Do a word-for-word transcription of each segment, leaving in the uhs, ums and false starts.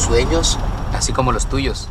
sueños, así como los tuyos.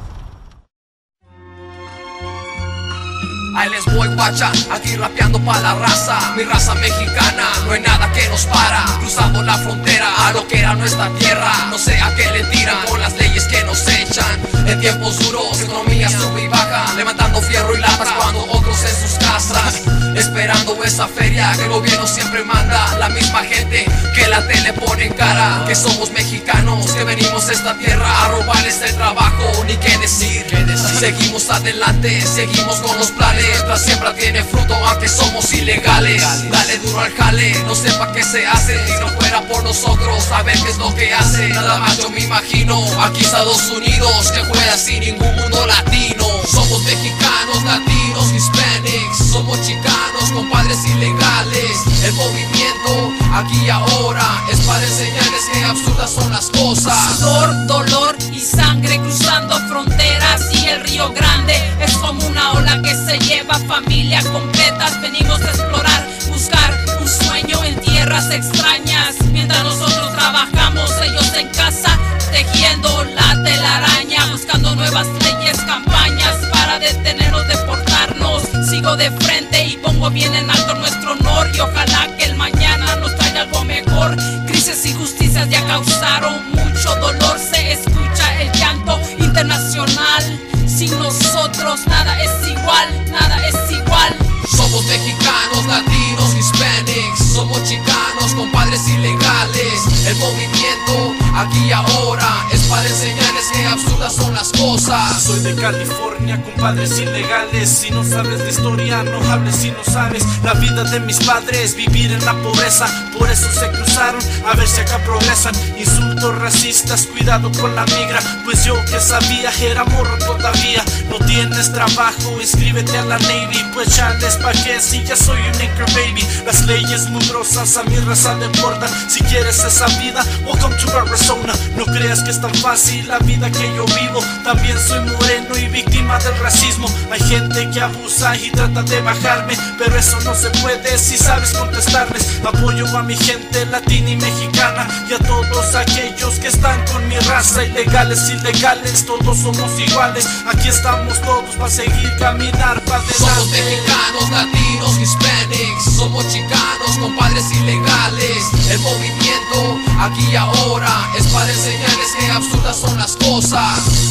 Ahí les voy, guacha, aquí rapeando pa' la raza. Mi raza mexicana, no hay nada que nos para. Cruzando la frontera a lo que era nuestra tierra. No sé a qué le tiran con las leyes que nos echan. En tiempos duros, economía sube y baja, levantando fierro y latas cuando otros en sus casas, esperando esa feria que el gobierno siempre manda. La misma gente que la tele pone en cara, que somos mexicanos, que venimos a esta tierra a robarles el trabajo. Ni qué decir, ¿Qué decir? Seguimos adelante, seguimos con los planes. La siembra tiene fruto aunque somos ilegales. Dale duro al jale, no sepa qué se hace. Si no fuera por nosotros, saber qué es lo que hace. Nada más yo me imagino aquí Estados Unidos, que juega sin ningún mundo latino. Somos mexicanos, latinos, hispanics. Somos chicanos con padres ilegales. El movimiento aquí y ahora es para enseñarles que absurdas son las cosas. Sudor, dolor y sangre cruzando fronteras, y el Río Grande es como una ola que se lleva familias completas. Venimos a explorar, buscar un sueño en tierras extrañas. Mientras nosotros trabajamos, ellos en casa tejiendo la telaraña, buscando nuevas leyes, campañas para detenernos, deportarnos. Sigo de frente y pongo bien en alto nuestro honor, y ojalá que el mañana nos traiga algo mejor. Crisis y justicias ya causaron mucho dolor, se escucha el llanto internacional. Sin nosotros nada es igual, nada es igual. Somos mexicanos, latinos, hispanics. Somos chicanos con padres ilegales. El movimiento aquí y ahora es para enseñarles que absurdas son las cosas. Soy de California con padres ilegales. Si no sabes de historia, no hables si no sabes la vida de mis padres, vivir en la pobreza. Por eso se cruzaron, a ver si acá progresan. Insultos racistas, cuidado con la migra, pues yo que sabía era morro todavía. No tienes trabajo, inscríbete a la Navy, pues chales pa' que si ya soy un anchor baby. Las leyes mugrosas a mi raza deportan. Si quieres esa vida, welcome to Arizona. No creas que es tan fácil la vida que yo vivo. También soy moreno y víctima del racismo. Hay gente que abusa y trata de bajarme, pero eso no se puede si sabes contestarles. Apoyo a mi gente latina y mexicana, y a todos aquellos que están con mi raza. Ilegales, ilegales, todos somos iguales. Aquí estamos todos para seguir caminar para adelante. Somos mexicanos, latinos, hispanics. Somos chicanos con padres ilegales. El movimiento aquí y ahora es para enseñarles que absurdas son las cosas.